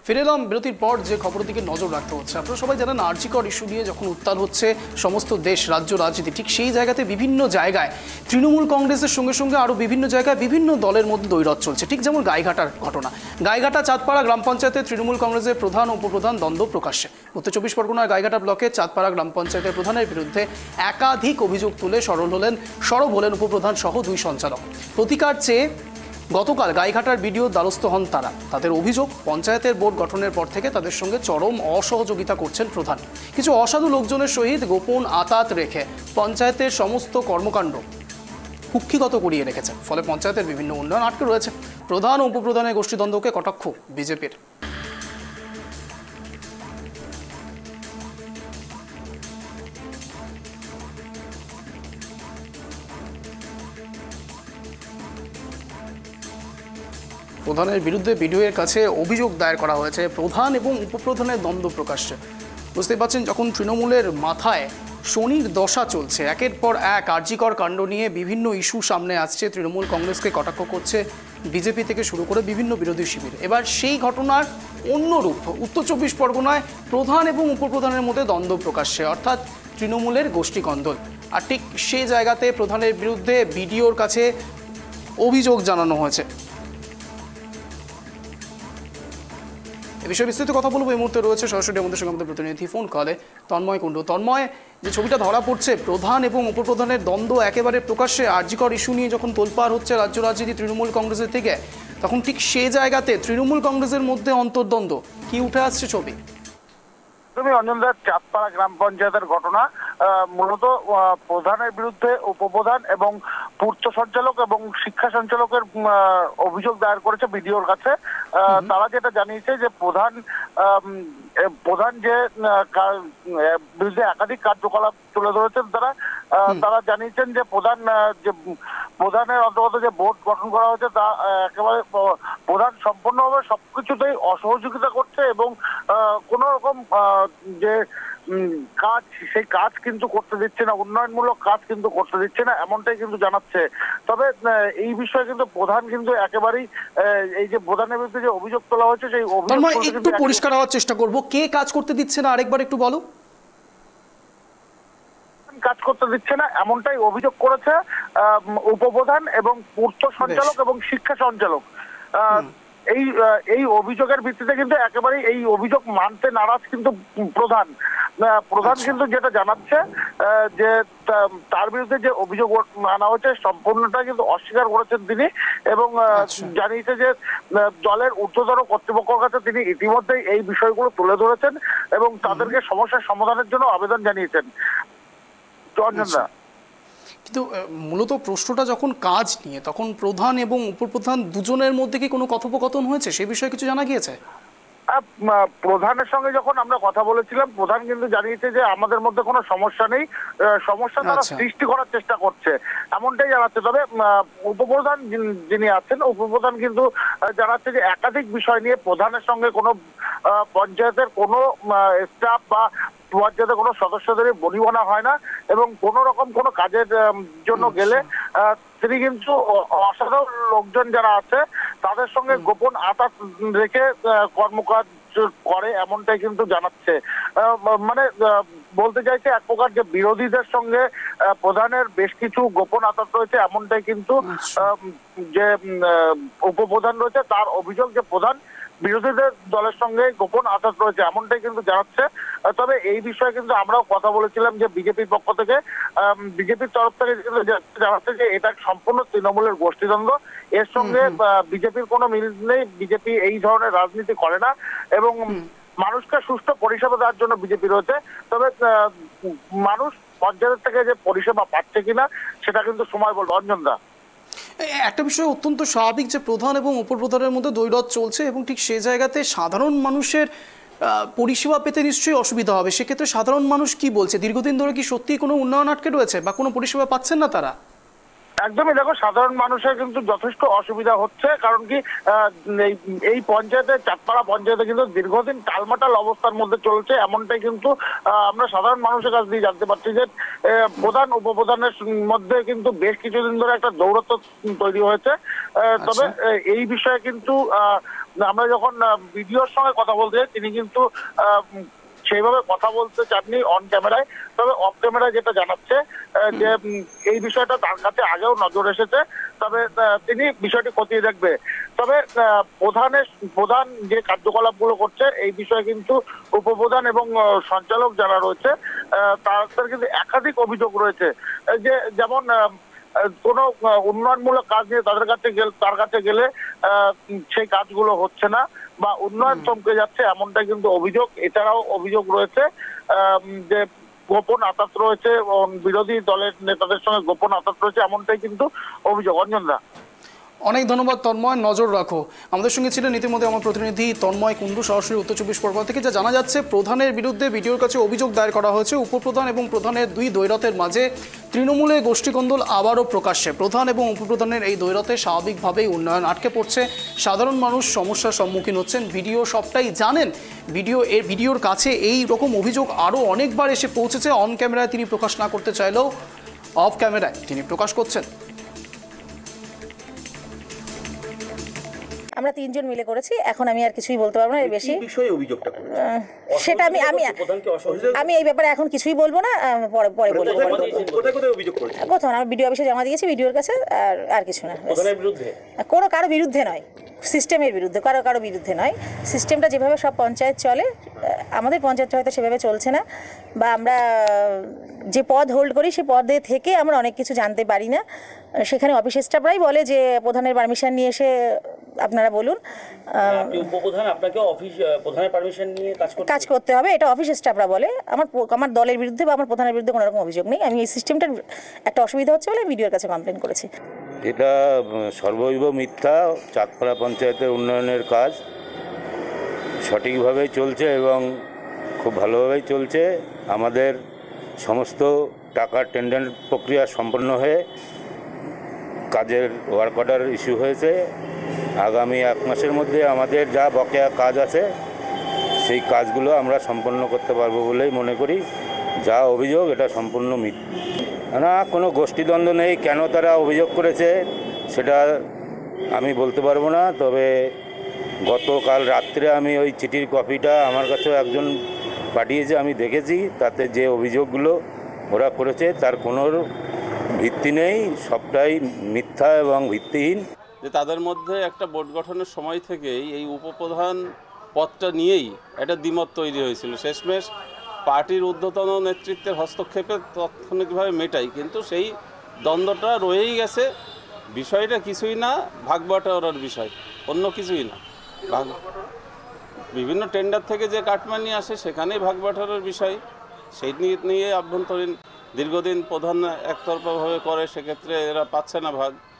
ফিরে এলাম বিরতির পর। যে খবরের দিকে নজর রাখতে হচ্ছে, আপনারা সবাই জানেন আরজি কর ইস্যু নিয়ে যখন উত্তাল হচ্ছে সমস্ত দেশ, রাজ্য, রাজনীতি, ঠিক সেই জায়গাতে বিভিন্ন জায়গায় তৃণমূল কংগ্রেসের সঙ্গে সঙ্গে আরও বিভিন্ন জায়গায় বিভিন্ন দলের মধ্যে দৈরথ চলছে। ঠিক যেমন গাইঘাটার ঘটনা, গাইঘাটা চাঁদপাড়া গ্রাম পঞ্চায়েতে তৃণমূল কংগ্রেসের প্রধান উপপ্রধান দ্বন্দ্ব প্রকাশ্যে। উত্তর চব্বিশ পরগনার গাইঘাটা ব্লকের চাঁদপাড়া গ্রাম পঞ্চায়েতের প্রধানের বিরুদ্ধে একাধিক অভিযোগ তুলে সরব হলেন উপপ্রধান সহ দুই সঞ্চালক। প্রতিকার চেয়ে গতকাল গাইঘাটার বিডিওর দ্বারস্থ হন তারা। তাদের অভিযোগ, পঞ্চায়েতের বোর্ড গঠনের পর থেকে তাদের সঙ্গে চরম অসহযোগিতা করছেন প্রধান। কিছু অসাধু লোকজনের সহিত গোপন আঁতাত রেখে পঞ্চায়েতের সমস্ত কর্মকাণ্ড কুক্ষিগত করিয়ে রেখেছেন। ফলে পঞ্চায়েতের বিভিন্ন উন্নয়ন আটকে রয়েছে। প্রধান ও উপপ্রধানের গোষ্ঠীদ্বন্দ্বকে কটাক্ষ বিজেপির। প্রধানের বিরুদ্ধে বিডিওর কাছে অভিযোগ দায়ের করা হয়েছে। প্রধান এবং উপপ্রধানের দ্বন্দ্ব প্রকাশ্যে। বুঝতে পারছেন, যখন তৃণমূলের মাথায় শনির দশা চলছে, একের পর এক আরজিকর কাণ্ড নিয়ে বিভিন্ন ইস্যু সামনে আসছে, তৃণমূল কংগ্রেসকে কটাক্ষ করছে বিজেপি থেকে শুরু করে বিভিন্ন বিরোধী শিবির। এবার সেই ঘটনার অন্য রূপ উত্তর চব্বিশ পরগনায় প্রধান এবং উপপ্রধানের মধ্যে দ্বন্দ্ব প্রকাশ্যে, অর্থাৎ তৃণমূলের গোষ্ঠী কন্দল। আর ঠিক সেই জায়গাতে প্রধানের বিরুদ্ধে বিডিওর কাছে অভিযোগ জানানো হয়েছে। এ বিষয়ে বিস্তারিত কথা বলবো। এই মুহূর্তে রয়েছে সরাসরি আমাদের সঙ্গে আমাদের প্রতিনিধি ফোন কলে তন্ময় কুণ্ডু। তন্ময়, যে ছবিটা ধরা পড়ছে, প্রধান এবং উপপ্রধানের দ্বন্দ্ব একেবারে প্রকাশ্যে আরজিকর ইস্যু নিয়ে যখন তোলপাড় হচ্ছে রাজ্য রাজনীতি তৃণমূল কংগ্রেসের থেকে, তখন ঠিক সেই জায়গাতে তৃণমূল কংগ্রেসের মধ্যে অন্তর্দ্বন্দ্ব কি উঠে আসছে ছবি? তুমি অঞ্জনদার চাঁদপাড়া গ্রাম পঞ্চায়েতের ঘটনা, মূলত প্রধানের বিরুদ্ধে উপপ্রধান এবং পূর্ত সঞ্চালক এবং শিক্ষা সঞ্চালকের অভিযোগ দায়ের করেছে বিডিওর কাছে। তারা যেটা জানিয়েছে যে প্রধান যে বিরুদ্ধে একাধিক কার্যকলাপ তুলে ধরেছেন তারা জানিয়েছেন যে প্রধানের অন্তর্গত যে বোর্ড গঠন করা হয়েছে তা একেবারে প্রধান সম্পূর্ণভাবে সবকিছুতেই অসহযোগিতা করছে এবং কোন রকম যে কাজ, সেই কাজ কিন্তু করতে দিচ্ছে না, উন্নয়নমূলক কাজ কিন্তু করতে দিচ্ছে না, এমনটাই কিন্তু জানাচ্ছে। তবে এই বিষয়ে কিন্তু প্রধান কিন্তু একেবারেই এই যে প্রধানের বিরুদ্ধে যে অভিযোগ তোলা হয়েছে সেই অভিযোগ একটু পরিষ্কার হওয়ার চেষ্টা করবো, কে কাজ করতে দিচ্ছে না আরেকবার একটু বলো। কাজ করতে দিচ্ছে না এমনটাই অভিযোগ করেছে উপপ্রধান এবং পূর্ত সঞ্চালক এবং শিক্ষা সঞ্চালক। এই অভিযোগের ভিত্তিতে কিন্তু একেবারেই এই অভিযোগ মানতে নারাজ কিন্তু প্রধান কিন্তু যেটা জানাচ্ছে যে তার বিরুদ্ধে যে অভিযোগ আনা হয়েছে সম্পূর্ণটা কিন্তু অস্বীকার করেছেন তিনি এবং জানিয়েছে যে দলের ঊর্ধ্বতন কর্তৃপক্ষের কাছে তিনি ইতিমধ্যেই এই বিষয়গুলো তুলে ধরেছেন এবং তাদেরকে সমস্যার সমাধানের জন্য আবেদন জানিয়েছেন। কিন্তু মূলত প্রশ্নটা যখন কাজ নিয়ে, তখন প্রধান এবং উপপ্রধান দুজনের মধ্যে কি কোনো কথোপকথন হয়েছে, সে বিষয়ে কিছু জানা গিয়েছে? প্রধানের সঙ্গে যখন আমরা কথা বলেছিলাম, প্রধান কিন্তু জানিয়েছে যে আমাদের মধ্যে কোনো সমস্যা নেই, সমস্যা তারা সৃষ্টি করার চেষ্টা করছে এমনটাই জানাচ্ছে। তবে উপপ্রধান যিনি আছেন, উপপ্রধান কিন্তু জানাচ্ছে যে একাধিক বিষয় নিয়ে প্রধানের সঙ্গে কোনো পঞ্চায়েতের কোনো স্টাফ বা পঞ্চায়েতের কোনো সদস্যদের বনিবনা হয় না এবং কোন রকম কোনো কাজের জন্য গেলে তিনি কিন্তু অসাধারণ লোকজন যারা আছে তাদের সঙ্গে গোপন আঁতাত রেখে কর্মকাজ করে এমনটাই কিন্তু জানাচ্ছে। মানে বলতে চাইছে এক প্রকার যে বিরোধীদের সঙ্গে প্রধানের বেশ কিছু গোপন আঁতাত রয়েছে এমনটাই কিন্তু যে উপপ্রধান রয়েছে তার অভিযোগ যে প্রধান বিরোধীদের দলের সঙ্গে গোপন আঁতাত রয়েছে এমনটাই কিন্তু জানাচ্ছে। তবে এই বিষয়ে কিন্তু আমরাও কথা বলেছিলাম যে বিজেপির পক্ষ থেকে, বিজেপির তরফ থেকে কিন্তু জানাচ্ছে যে এটা সম্পূর্ণ তৃণমূলের গোষ্ঠীদ্বন্দ্ব, এর সঙ্গে বিজেপির কোনো মিল নেই, বিজেপি এই ধরনের রাজনীতি করে না এবং মানুষকে সুষ্ঠু পরিষেবা দেওয়ার জন্য বিজেপি রয়েছে। তবে মানুষ পঞ্চায়েত থেকে যে পরিষেবা পাচ্ছে কিনা সেটা কিন্তু সময় বলবে। অঞ্জনদা, একটা বিষয় অত্যন্ত স্বাভাবিক যে প্রধান এবং উপপ্রধানের মধ্যে দ্বৈরথ চলছে এবং ঠিক সে জায়গাতে সাধারণ মানুষের পরিষেবা পেতে নিশ্চয়ই অসুবিধা হবে। সেক্ষেত্রে সাধারণ মানুষ কি বলছে? দীর্ঘদিন ধরে কি সত্যি কোনো উন্নয়ন আটকে রয়েছে বা কোনো পরিষেবা পাচ্ছেন না তারা? একদমই, দেখো সাধারণ মানুষের কিন্তু যথেষ্ট অসুবিধা হচ্ছে। কারণ কি এই পঞ্চায়েতে, চাঁদপাড়া পঞ্চায়েতে কিন্তু দীর্ঘদিন টালমাটাল অবস্থার মধ্যে চলছে, এমনটাই কিন্তু আমরা সাধারণ মানুষের কাছ দিয়ে জানতে পারছি যে প্রধান উপপ্রধানের মধ্যে কিন্তু বেশ কিছুদিন ধরে একটা দৌরত্ব তৈরি হয়েছে। তবে এই বিষয়ে কিন্তু আমরা যখন ভিডিওর সঙ্গে কথা বলতে তিনি কিন্তু সেইভাবে কথা বলতে চাননি অন ক্যামেরায়। তবে অফ ক্যামেরায় যেটা জানাচ্ছে যে এই বিষয়টা তার কাছে আগেও নজর এসেছে, তবে তিনি বিষয়টি খতিয়ে দেখবে। তবে প্রধান যে কার্যকলাপগুলো করছে এই বিষয়ে কিন্তু উপপ্রধান এবং সঞ্চালক যারা রয়েছে তাদের কিন্তু একাধিক অভিযোগ রয়েছে। যে যেমন কোনো উন্নয়নমূলক কাজ নিয়ে তার কাছে গেলে সেই কাজগুলো হচ্ছে না বা উন্নয়ন থমকে যাচ্ছে, এমনটাই কিন্তু অভিযোগ। এছাড়াও অভিযোগ রয়েছে যে গোপন আতাত রয়েছে, বিরোধী দলের নেতাদের সঙ্গে গোপন আতাত রয়েছে, এমনটাই কিন্তু অভিযোগ। অঞ্জনদা, অনেক ধন্যবাদ তন্ময়, নজর রাখো। আমাদের সঙ্গে ছিলেন ইতিমধ্যে আমার প্রতিনিধি তন্ময় কুণ্ডু, সরাসরি উত্তর 24 পরগনা থেকে। যা জানা যাচ্ছে, প্রধানের বিরুদ্ধে বিডিওর কাছে অভিযোগ দায়ের করা হয়েছে। উপপ্রধান এবং প্রধানের দুই দ্বৈরথের মাঝে তৃণমূলে গোষ্ঠীকন্দল আবারও প্রকাশ্যে। প্রধান এবং উপপ্রধানের এই দ্বৈরথে স্বাভাবিকভাবেই উন্নয়ন আটকে পড়ছে, সাধারণ মানুষ সমস্যার সম্মুখীন হচ্ছেন। ভিডিও সবটাই জানেন, ভিডিওর কাছে এই রকম অভিযোগ আরও অনেকবার এসে পৌঁছেছে। অন ক্যামেরায় তিনি প্রকাশ না করতে চাইলেও অফ ক্যামেরায় তিনি প্রকাশ করছেন। আমরা তিনজন মিলে করেছি, এখন আমি আর কিছুই বলতে পারবো না এর বেশি। সেটা আমি এই ব্যাপারে এখন কিছুই বলবো না, পরে বলবো। কোথাও না, ভিডিও অফিসে জমা দিয়েছি, ভিডিওর কাছে, আর কিছু না। কোনো কারো বিরুদ্ধে নয়, সিস্টেমের বিরুদ্ধে, কারো বিরুদ্ধে নয়। সিস্টেমটা যেভাবে সব পঞ্চায়েত চলে, আমাদের পঞ্চায়েত হয়তো সেভাবে চলছে না, বা আমরা যে পদ হোল্ড করি সেই পদে থেকে আমরা অনেক কিছু জানতে পারি না। সেখানে অফিস স্টাফরাই বলে যে প্রধানের পারমিশন নিয়ে এসে আপনারা বলুন। উপপ্রধান আপনাকে প্রধানের পারমিশন নিয়ে কাজ করতে হবে, এটা অফিস স্টাফরা বলে। আমার দলের বিরুদ্ধে বা আমার প্রধানের বিরুদ্ধে কোনো রকম অভিযোগ নেই। আমি এই সিস্টেমটার একটা অসুবিধা হচ্ছে বলে ভিডিওর কাছে কমপ্লেন করেছি। এটা সর্বৈব মিথ্যা। চাঁদপাড়া পঞ্চায়েতের উন্নয়নের কাজ সঠিকভাবেই চলছে এবং খুব ভালোভাবেই চলছে। আমাদের সমস্ত টাকার টেন্ডার প্রক্রিয়া সম্পন্ন হয়ে কাজের ওয়ার্ক অর্ডার ইস্যু হয়েছে। আগামী 1 মাসের মধ্যে আমাদের যা বকেয়া কাজ আছে সেই কাজগুলো আমরা সম্পন্ন করতে পারবো বলেই মনে করি। যা অভিযোগ এটা সম্পূর্ণ মিথ্যা। না, কোনো গোষ্ঠীদ্বন্দ্ব নেই। কেন তারা অভিযোগ করেছে সেটা আমি বলতে পারবো না। তবে গতকাল রাত্রে আমি ওই চিঠির কপিটা আমার কাছেও একজন পাঠিয়েছে, আমি দেখেছি। তাতে যে অভিযোগগুলো ওরা করেছে তার কোনো ভিত্তি নেই, সবটাই মিথ্যা এবং ভিত্তিহীন। যে তাদের মধ্যে একটা বোর্ড গঠনের সময় থেকেই এই উপপ্রধান পদটা নিয়েই একটা দ্বিমত তৈরি হয়েছিল। শেষমেশ পার্টির ঊর্ধ্বতন নেতৃত্বের হস্তক্ষেপে তাৎক্ষণিকভাবে মেটাই, কিন্তু সেই দ্বন্দ্বটা রয়েই গেছে। বিষয়টা কিছুই না, ভাগবাটোয়ারার বিষয়, অন্য কিছুই না। বিভিন্ন টেন্ডার থেকে যে কাটমানি আসে সেখানেই ভাগবাটোয়ারার বিষয়। সেই নিয়ে আভ্যন্তরীণ দীর্ঘদিন প্রধান একতরফাভাবে করে, সেক্ষেত্রে এরা পাচ্ছে না ভাগ।